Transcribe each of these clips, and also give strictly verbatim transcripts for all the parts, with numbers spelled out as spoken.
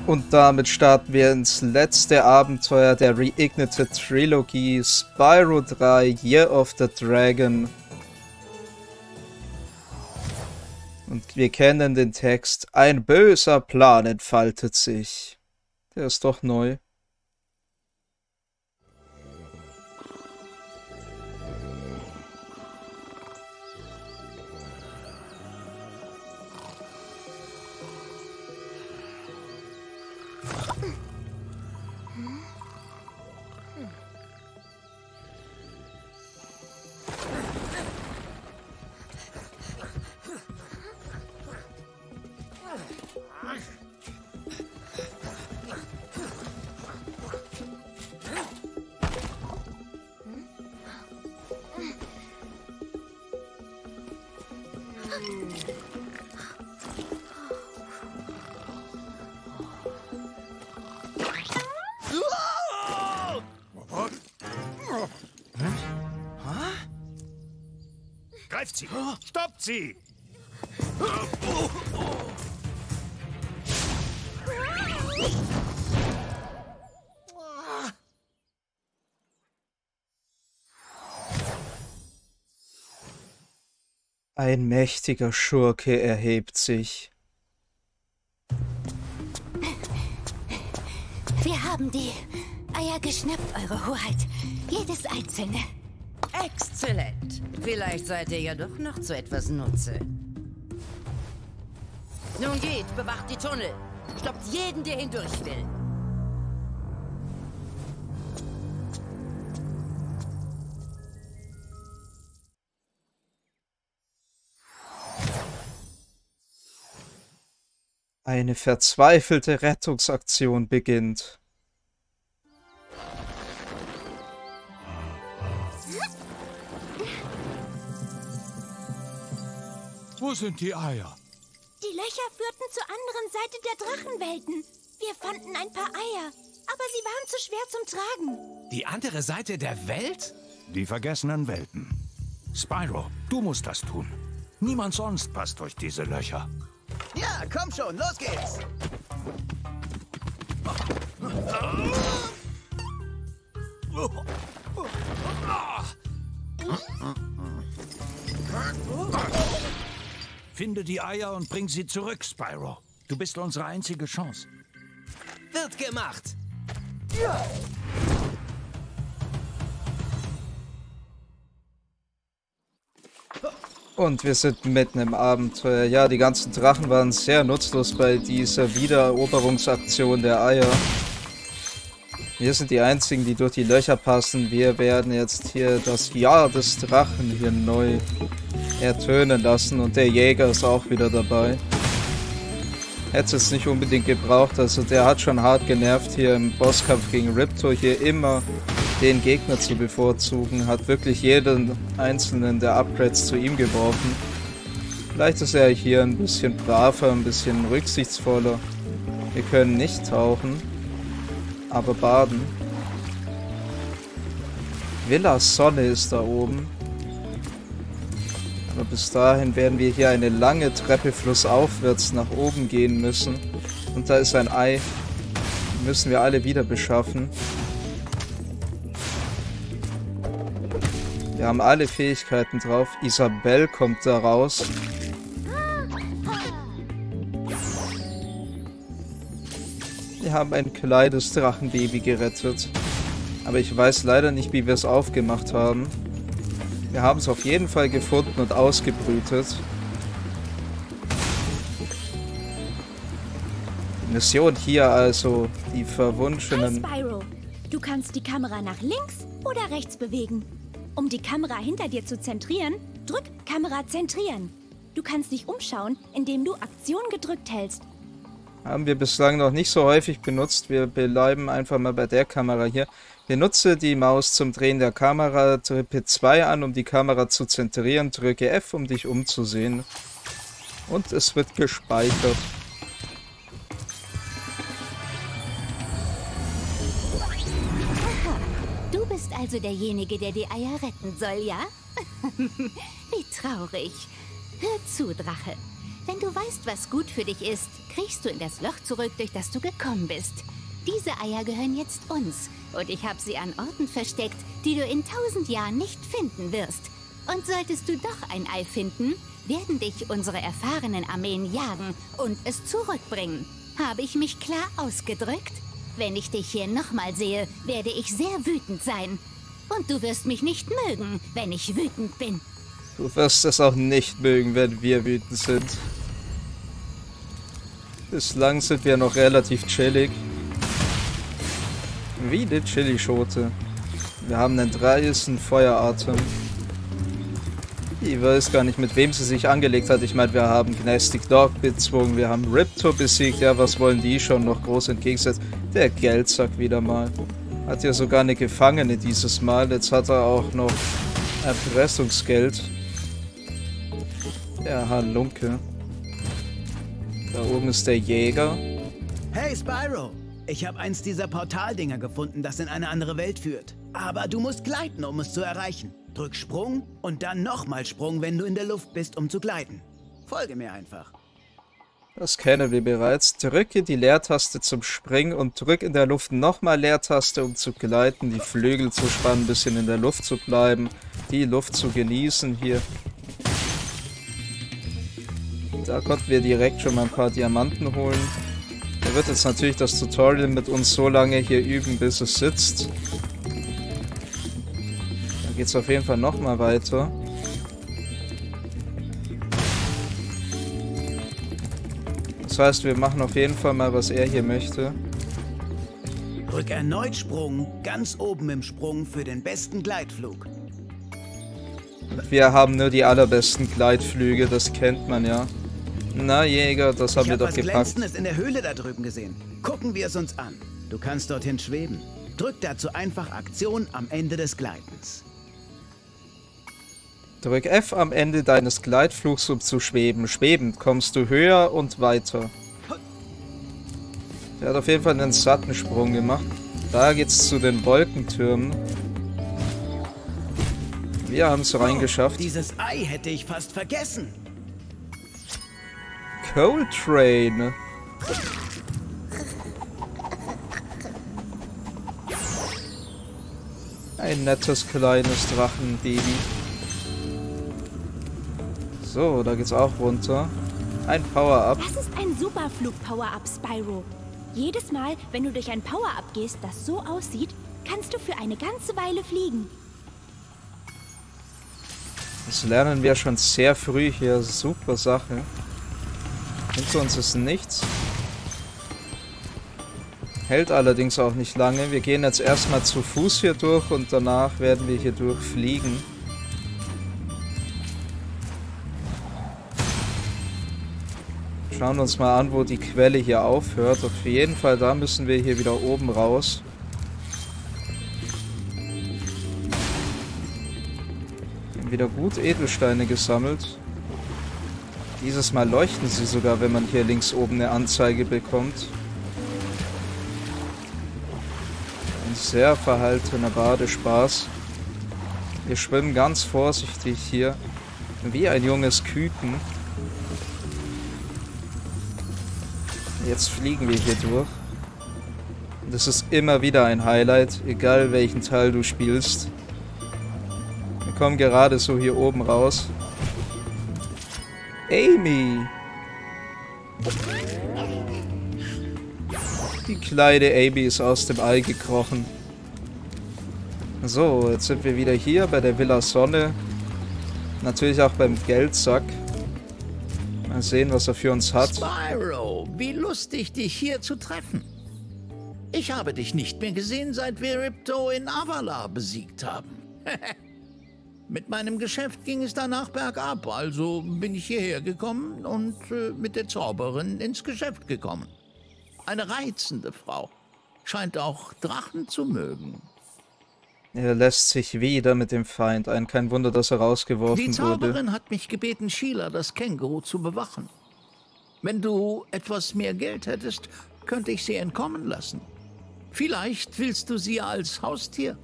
Und damit starten wir ins letzte Abenteuer der Reignited Trilogie, Spyro drei Year of the Dragon. Und wir kennen den Text: Ein böser Plan entfaltet sich. Der ist doch neu. Greift sie! Stoppt sie! Ein mächtiger Schurke erhebt sich. Wir haben die Eier geschnappt, Eure Hoheit. Jedes einzelne. Exzellent. Vielleicht seid ihr ja doch noch zu etwas Nutze. Nun geht, bewacht die Tunnel. Stoppt jeden, der hindurch will. Eine verzweifelte Rettungsaktion beginnt. Wo sind die Eier? Die Löcher führten zur anderen Seite der Drachenwelten. Wir fanden ein paar Eier, aber sie waren zu schwer zum Tragen. Die andere Seite der Welt? Die vergessenen Welten. Spyro, du musst das tun. Niemand sonst passt durch diese Löcher. Ja, komm schon, los geht's! Finde die Eier und bring sie zurück, Spyro. Du bist unsere einzige Chance. Wird gemacht! Und wir sind mitten im Abenteuer. Ja, die ganzen Drachen waren sehr nutzlos bei dieser Wiedereroberungsaktion der Eier. Wir sind die einzigen, die durch die Löcher passen. Wir werden jetzt hier das Jahr des Drachen hier neu ertönen lassen. Und der Jäger ist auch wieder dabei. Hätte es nicht unbedingt gebraucht. Also der hat schon hart genervt hier im Bosskampf gegen Ripto. Hier immer den Gegner zu bevorzugen. Hat wirklich jeden einzelnen der Upgrades zu ihm geworfen. Vielleicht ist er hier ein bisschen braver, ein bisschen rücksichtsvoller. Wir können nicht tauchen, aber baden. Villa Sonne ist da oben. Aber bis dahin werden wir hier eine lange Treppe flussaufwärts nach oben gehen müssen. Und da ist ein Ei. Die müssen wir alle wieder beschaffen. Wir haben alle Fähigkeiten drauf. Isabelle kommt da raus. Wir haben ein kleines Drachenbaby gerettet. Aber ich weiß leider nicht, wie wir es aufgemacht haben. Wir haben es auf jeden Fall gefunden und ausgebrütet. Die Mission hier also, die verwunschenen... Hi, Spyro. Du kannst die Kamera nach links oder rechts bewegen. Um die Kamera hinter dir zu zentrieren, drück Kamera zentrieren. Du kannst dich umschauen, indem du Aktion gedrückt hältst. Haben wir bislang noch nicht so häufig benutzt. Wir bleiben einfach mal bei der Kamera hier. Benutze die Maus zum Drehen der Kamera, drücke zwei an, um die Kamera zu zentrieren, drücke F, um dich umzusehen. Und es wird gespeichert. Aha, du bist also derjenige, der die Eier retten soll, ja? Wie traurig. Hör zu, Drache. Wenn du weißt, was gut für dich ist, kriegst du in das Loch zurück, durch das du gekommen bist. Diese Eier gehören jetzt uns. Und ich habe sie an Orten versteckt, die du in tausend Jahren nicht finden wirst. Und solltest du doch ein Ei finden, werden dich unsere erfahrenen Armeen jagen und es zurückbringen. Habe ich mich klar ausgedrückt? Wenn ich dich hier nochmal sehe, werde ich sehr wütend sein. Und du wirst mich nicht mögen, wenn ich wütend bin. Du wirst es auch nicht mögen, wenn wir wütend sind. Bislang sind wir noch relativ chillig. Wie eine Chilischote. Wir haben einen dreisten Feueratem. Ich weiß gar nicht, mit wem sie sich angelegt hat. Ich meine, wir haben Gnastic Dog bezwungen, wir haben Riptor besiegt. Ja, was wollen die schon noch groß entgegensetzen? Der Geldsack wieder mal. Hat ja sogar eine Gefangene dieses Mal. Jetzt hat er auch noch Erpressungsgeld. Der Halunke. Da oben ist der Jäger. Hey, Spyro! Ich habe eins dieser Portaldinger gefunden, das in eine andere Welt führt. Aber du musst gleiten, um es zu erreichen. Drück Sprung und dann nochmal Sprung, wenn du in der Luft bist, um zu gleiten. Folge mir einfach. Das kennen wir bereits. Drücke die Leertaste zum Springen und drück in der Luft nochmal Leertaste, um zu gleiten, die Flügel zu spannen, ein bisschen in der Luft zu bleiben, die Luft zu genießen hier. Da konnten wir direkt schon mal ein paar Diamanten holen. Er wird jetzt natürlich das Tutorial mit uns so lange hier üben, bis es sitzt. Da geht es auf jeden Fall nochmal weiter. Das heißt, wir machen auf jeden Fall mal, was er hier möchte. Drück erneut Sprung, ganz oben im Sprung für den besten Gleitflug. Wir haben nur die allerbesten Gleitflüge, das kennt man ja. Na Jäger, das haben ich wir hab doch was gepackt. Glänzendes in der Höhle da drüben gesehen. Gucken wir es uns an. Du kannst dorthin schweben. Drück dazu einfach Aktion am Ende des Gleitens. Drück F am Ende deines Gleitflugs, um zu schweben. Schwebend kommst du höher und weiter. Der hat auf jeden Fall einen satten Sprung gemacht. Da geht's zu den Wolkentürmen. Wir haben es reingeschafft. Oh, dieses Ei hätte ich fast vergessen. Coltrane. Ein nettes kleines Drachenbaby. So, da geht's auch runter. Ein Power-Up. Das ist ein Superflug-Power-Up, Spyro. Jedes Mal, wenn du durch ein Power-Up gehst, das so aussieht, kannst du für eine ganze Weile fliegen. Das lernen wir schon sehr früh hier. Super Sache. Hinter uns ist nichts. Hält allerdings auch nicht lange. Wir gehen jetzt erstmal zu Fuß hier durch und danach werden wir hier durchfliegen. Schauen wir uns mal an, wo die Quelle hier aufhört. Auf jeden Fall, da müssen wir hier wieder oben raus. Wir haben wieder gut Edelsteine gesammelt. Dieses Mal leuchten sie sogar, wenn man hier links oben eine Anzeige bekommt. Ein sehr verhaltener Badespaß. Wir schwimmen ganz vorsichtig hier, wie ein junges Küken. Jetzt fliegen wir hier durch. Und das ist immer wieder ein Highlight, egal welchen Teil du spielst. Wir kommen gerade so hier oben raus. Amy! Die kleine Amy ist aus dem Ei gekrochen. So, jetzt sind wir wieder hier bei der Villa Sonne. Natürlich auch beim Geldsack. Mal sehen, was er für uns hat. Spyro, wie lustig, dich hier zu treffen. Ich habe dich nicht mehr gesehen, seit wir Riptor in Avala besiegt haben. Mit meinem Geschäft ging es danach bergab, also bin ich hierher gekommen und äh, mit der Zauberin ins Geschäft gekommen. Eine reizende Frau. Scheint auch Drachen zu mögen. Er lässt sich wieder mit dem Feind ein. Kein Wunder, dass er rausgeworfen Die Zauberin wurde. hat mich gebeten, Sheila, das Känguru, zu bewachen. Wenn du etwas mehr Geld hättest, könnte ich sie entkommen lassen. Vielleicht willst du sie als Haustier?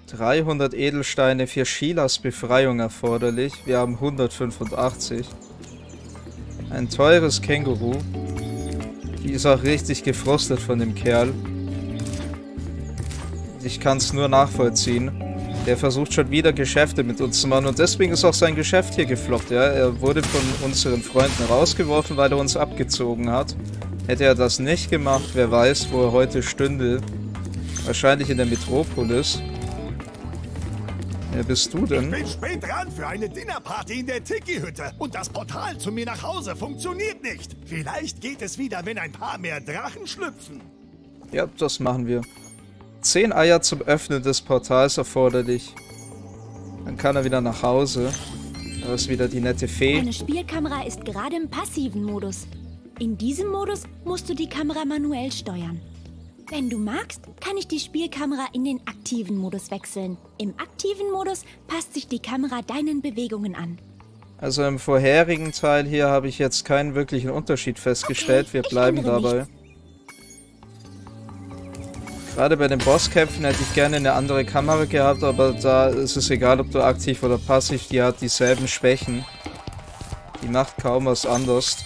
dreihundert Edelsteine für Sheilas Befreiung erforderlich. Wir haben hundertfünfundachtzig. Ein teures Känguru. Die ist auch richtig gefrustet von dem Kerl. Ich kann es nur nachvollziehen. Der versucht schon wieder Geschäfte mit uns zu machen und deswegen ist auch sein Geschäft hier gefloppt. Ja? Er wurde von unseren Freunden rausgeworfen, weil er uns abgezogen hat. Hätte er das nicht gemacht, wer weiß, wo er heute stünde. Wahrscheinlich in der Metropolis. Wer bist du denn? Ich bin spät dran für eine Dinnerparty in der Tiki-Hütte. Und das Portal zu mir nach Hause funktioniert nicht. Vielleicht geht es wieder, wenn ein paar mehr Drachen schlüpfen. Ja, das machen wir. Zehn Eier zum Öffnen des Portals erforderlich. Dann kann er wieder nach Hause. Da ist wieder die nette Fee. Deine Spielkamera ist gerade im passiven Modus. In diesem Modus musst du die Kamera manuell steuern. Wenn du magst, kann ich die Spielkamera in den aktiven Modus wechseln. Im aktiven Modus passt sich die Kamera deinen Bewegungen an. Also im vorherigen Teil hier habe ich jetzt keinen wirklichen Unterschied festgestellt. Okay, wir bleiben dabei. nichts. Gerade bei den Bosskämpfen hätte ich gerne eine andere Kamera gehabt, aber da ist es egal, ob du aktiv oder passiv, die hat dieselben Schwächen. Die macht kaum was anderes.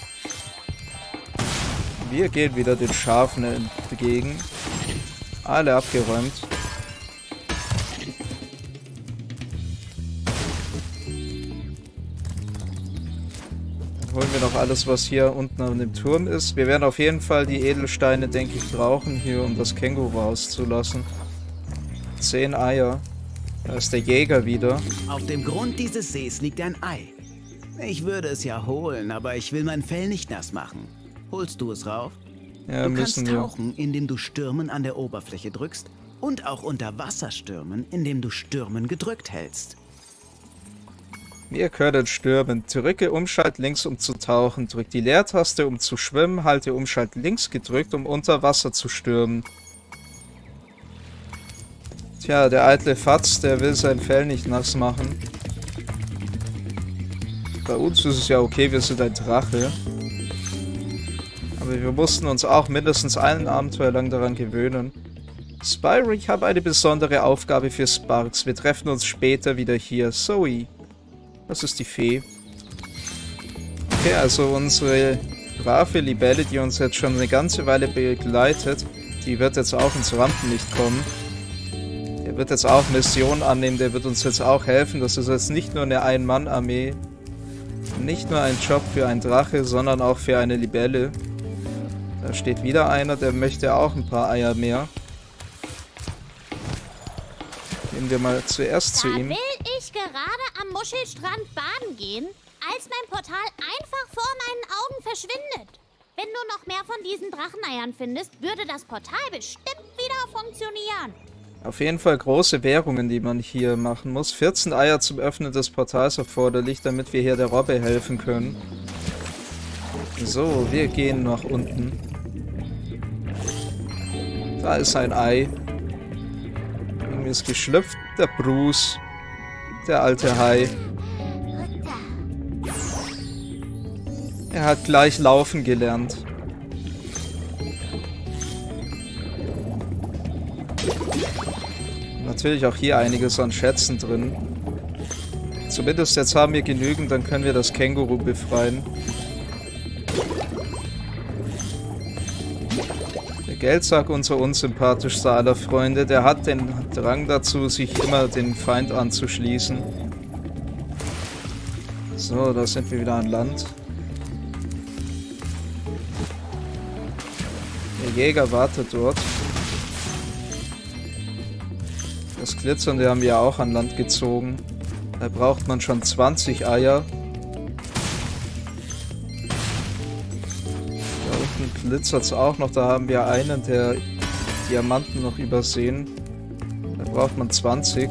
Wir gehen wieder den Schafen entgegen. Alle abgeräumt. Dann holen wir noch alles, was hier unten an dem Turm ist. Wir werden auf jeden Fall die Edelsteine, denke ich, brauchen hier, um das Känguru rauszulassen. Zehn Eier. Da ist der Jäger wieder. Auf dem Grund dieses Sees liegt ein Ei. Ich würde es ja holen, aber ich will mein Fell nicht nass machen. Holst du es rauf? Ja, du müssen kannst wir. tauchen, indem du Stürmen an der Oberfläche drückst und auch unter Wasser stürmen, indem du Stürmen gedrückt hältst. Wir können stürmen. Drücke Umschalt links, um zu tauchen. Drück die Leertaste, um zu schwimmen. Halte Umschalt links gedrückt, um unter Wasser zu stürmen. Tja, der eitle Fatz, der will sein Fell nicht nass machen. Bei uns ist es ja okay, wir sind ein Drache. Aber wir mussten uns auch mindestens ein Abenteuer lang daran gewöhnen. Spyro, ich habe eine besondere Aufgabe für Sparx. Wir treffen uns später wieder hier. Zoe. Das ist die Fee. Okay, also unsere brave Libelle, die uns jetzt schon eine ganze Weile begleitet, die wird jetzt auch ins Rampenlicht kommen. Der wird jetzt auch Missionen annehmen, der wird uns jetzt auch helfen. Das ist jetzt nicht nur eine Ein-Mann-Armee. Nicht nur ein Job für einen Drache, sondern auch für eine Libelle. Da steht wieder einer, der möchte auch ein paar Eier mehr. Gehen wir mal zuerst zu ihm. Da will ich gerade am Muschelstrand baden gehen, als mein Portal einfach vor meinen Augen verschwindet. Wenn du noch mehr von diesen Dracheneiern findest, würde das Portal bestimmt wieder funktionieren. Auf jeden Fall große Währungen, die man hier machen muss. vierzehn Eier zum Öffnen des Portals erforderlich, damit wir hier der Robbe helfen können. So, wir gehen nach unten. Da ist ein Ei. Irgendwie ist geschlüpft. Der Bruce. Der alte Hai. Er hat gleich laufen gelernt. Natürlich auch hier einiges an Schätzen drin. Zumindest jetzt haben wir genügend, dann können wir das Känguru befreien. Der Geldsack, unser unsympathischster aller Freunde, der hat den Drang dazu, sich immer den Feind anzuschließen. So, da sind wir wieder an Land. Der Jäger wartet dort. Das Glitzernde haben wir auch an Land gezogen. Da braucht man schon zwanzig Eier. Da unten glitzert es auch noch. Da haben wir einen der Diamanten noch übersehen. Da braucht man zwanzig.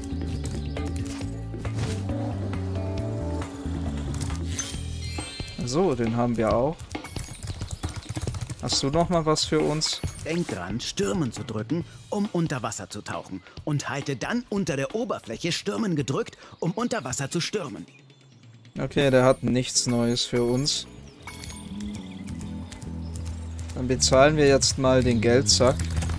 So, den haben wir auch. Hast du noch mal was für uns? Denk dran, Stürmen zu drücken, um unter Wasser zu tauchen. Und halte dann unter der Oberfläche Stürmen gedrückt, um unter Wasser zu stürmen. Okay, der hat nichts Neues für uns. Dann bezahlen wir jetzt mal den Geldsack.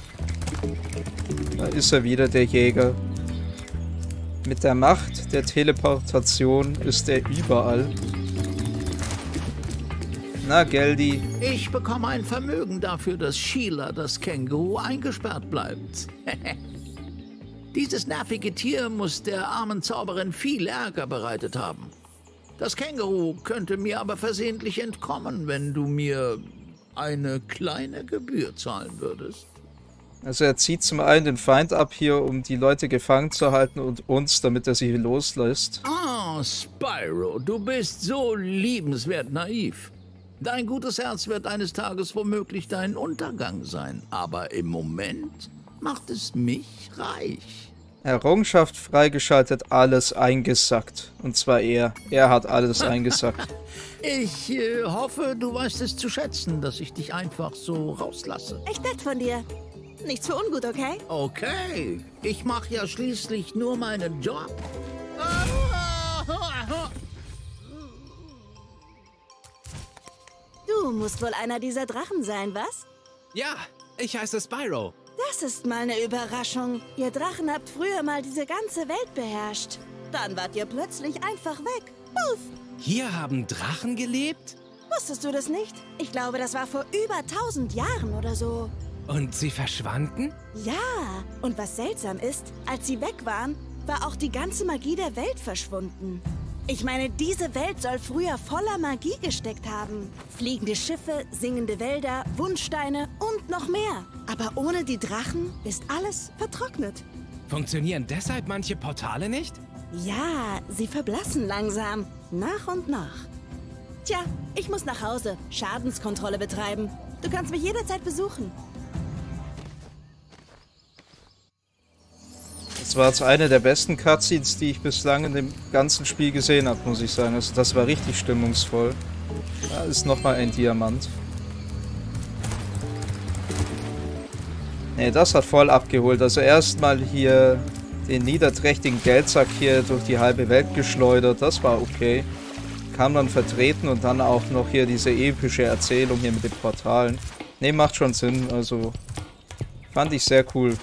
Da ist er wieder, der Jäger. Mit der Macht der Teleportation ist er überall. Na, Geldi. Ich bekomme ein Vermögen dafür, dass Sheila, das Känguru, eingesperrt bleibt. Dieses nervige Tier muss der armen Zauberin viel Ärger bereitet haben. Das Känguru könnte mir aber versehentlich entkommen, wenn du mir eine kleine Gebühr zahlen würdest. Also er zieht zum einen den Feind ab hier, um die Leute gefangen zu halten und uns, damit er sie loslässt. Ah, Spyro, du bist so liebenswert naiv. Dein gutes Herz wird eines Tages womöglich dein Untergang sein, aber im Moment macht es mich reich. Errungenschaft freigeschaltet, alles eingesackt. Und zwar er. Er hat alles eingesackt. Ich äh, hoffe, du weißt es zu schätzen, dass ich dich einfach so rauslasse. Echt nett von dir. Nichts für ungut, okay? Okay, ich mache ja schließlich nur meinen Job. Du musst wohl einer dieser Drachen sein, was? Ja, ich heiße Spyro. Das ist mal eine Überraschung. Ihr Drachen habt früher mal diese ganze Welt beherrscht. Dann wart ihr plötzlich einfach weg. Puff! Hier haben Drachen gelebt? Wusstest du das nicht? Ich glaube, das war vor über tausend Jahren oder so. Und sie verschwanden? Ja, und was seltsam ist, als sie weg waren, war auch die ganze Magie der Welt verschwunden. Ich meine, diese Welt soll früher voller Magie gesteckt haben. Fliegende Schiffe, singende Wälder, Wunschsteine und noch mehr. Aber ohne die Drachen ist alles vertrocknet. Funktionieren deshalb manche Portale nicht? Ja, sie verblassen langsam, nach und nach. Tja, ich muss nach Hause, Schadenskontrolle betreiben. Du kannst mich jederzeit besuchen. Das war jetzt eine der besten Cutscenes, die ich bislang in dem ganzen Spiel gesehen habe, muss ich sagen. Also das war richtig stimmungsvoll. Da ist nochmal ein Diamant. Ne, das hat voll abgeholt. Also erstmal hier den niederträchtigen Geldsack hier durch die halbe Welt geschleudert. Das war okay. Kam dann vertreten und dann auch noch hier diese epische Erzählung hier mit den Portalen. Ne, macht schon Sinn. Also fand ich sehr cool.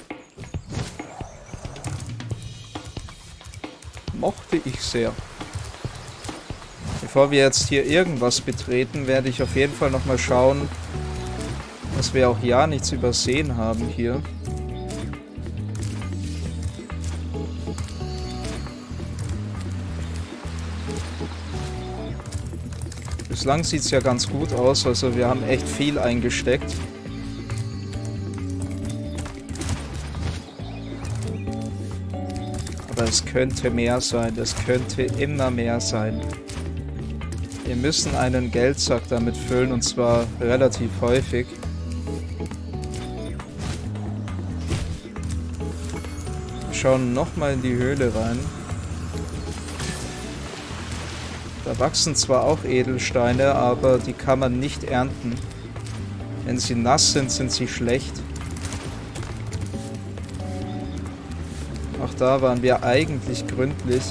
Mochte ich sehr. Bevor wir jetzt hier irgendwas betreten, werde ich auf jeden Fall nochmal schauen, dass wir auch ja nichts übersehen haben hier. Bislang sieht es ja ganz gut aus, also wir haben echt viel eingesteckt. Aber es könnte mehr sein, es könnte immer mehr sein. Wir müssen einen Geldsack damit füllen und zwar relativ häufig. Wir schauen nochmal in die Höhle rein. Da wachsen zwar auch Edelsteine, aber die kann man nicht ernten. Wenn sie nass sind, sind sie schlecht. Auch da waren wir eigentlich gründlich.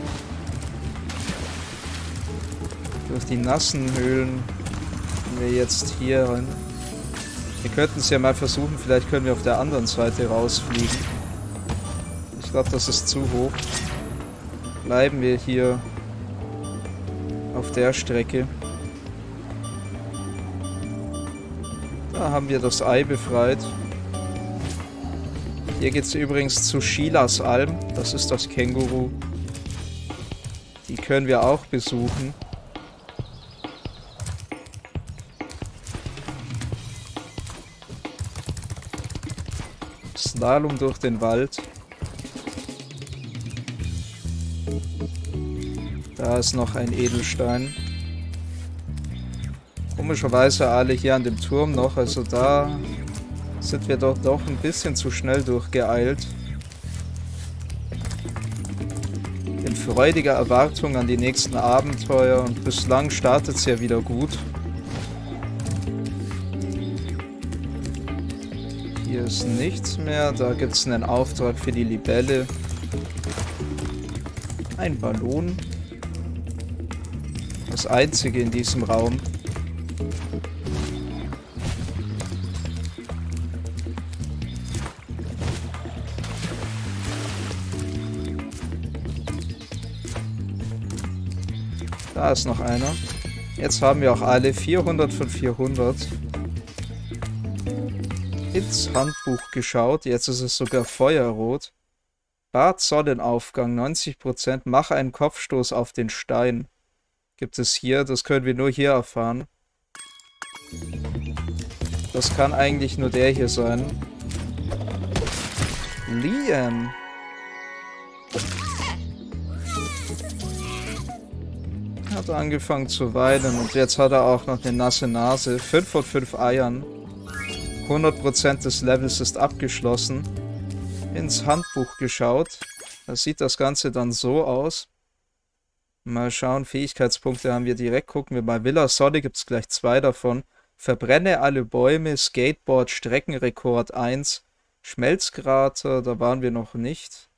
Durch die nassen Höhlen gehen wir jetzt hier rein. Wir könnten es ja mal versuchen, vielleicht können wir auf der anderen Seite rausfliegen. Ich glaube, das ist zu hoch. Bleiben wir hier auf der Strecke. Da haben wir das Ei befreit. Hier geht es übrigens zu Sheilas Alm. Das ist das Känguru. Die können wir auch besuchen. Slalom durch den Wald. Da ist noch ein Edelstein. Komischerweise alle hier an dem Turm noch, also da sind wir doch doch ein bisschen zu schnell durchgeeilt. In freudiger Erwartung an die nächsten Abenteuer und bislang startet es ja wieder gut. Hier ist nichts mehr, da gibt es einen Auftrag für die Libelle. Ein Ballon. Das einzige in diesem Raum. Da ist noch einer. Jetzt haben wir auch alle vierhundert von vierhundert ins Handbuch geschaut. Jetzt ist es sogar feuerrot. Bad Sonnenaufgang, neunzig Prozent. Mach einen Kopfstoß auf den Stein. Gibt es hier. Das können wir nur hier erfahren. Das kann eigentlich nur der hier sein. Liam. Hat angefangen zu weinen und jetzt hat er auch noch eine nasse Nase. fünf von fünf Eiern. hundert Prozent des Levels ist abgeschlossen. Ins Handbuch geschaut. Da sieht das Ganze dann so aus. Mal schauen, Fähigkeitspunkte haben wir direkt. Gucken wir mal. Villa Sonne gibt es gleich zwei davon. Verbrenne alle Bäume, Skateboard, Streckenrekord eins. Schmelzkrater, da waren wir noch nicht.